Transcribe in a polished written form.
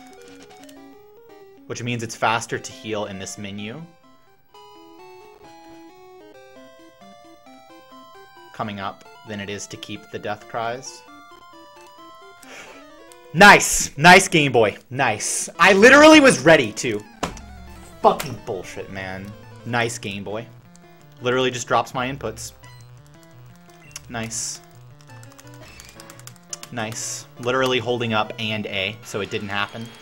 Which means it's faster to heal in this menu. Coming up than it is to keep the death cries. Nice! Nice, Game Boy. Nice. I literally was ready to. Fucking bullshit, man. Nice, Game Boy. Literally just drops my inputs. Nice. Nice. Literally holding up and A, so it didn't happen.